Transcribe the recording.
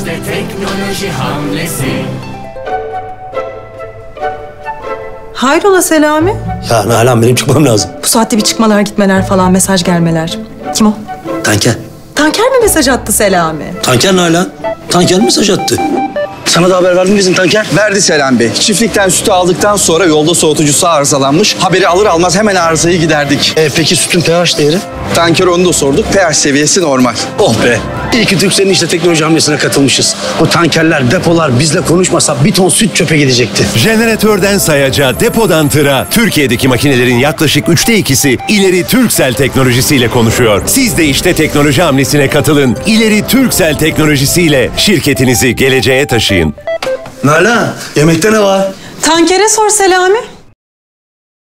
İşte teknoloji hamlesi. Hayrola Selami? Ya Nalan benim çıkmam lazım. Bu saatte bir çıkmalar gitmeler falan, mesaj gelmeler. Kim o? Tanker. Tanker mi mesaj attı Selami? Tanker Nalan. Tanker mesaj attı. Sana da haber verdi mi bizim Tanker? Verdi Selam Bey. Çiftlikten sütü aldıktan sonra yolda soğutucusu arızalanmış. Haberi alır almaz hemen arızayı giderdik. Peki sütün pH değeri? Tanker onu da sorduk. pH seviyesi normal. Oh be. İyi ki Türkcell'in işte teknoloji hamlesine katılmışız. O tankerler, depolar bizle konuşmasa bir ton süt çöpe gidecekti. Jeneratörden sayaca, depodan tıra, Türkiye'deki makinelerin yaklaşık 2/3'ü ileri Turkcell teknolojisiyle konuşuyor. Siz de işte teknoloji hamlesine katılın. İleri Turkcell teknolojisiyle şirketinizi geleceğe taşıyın. Nalan, yemekte ne var? Tankere sor Selami.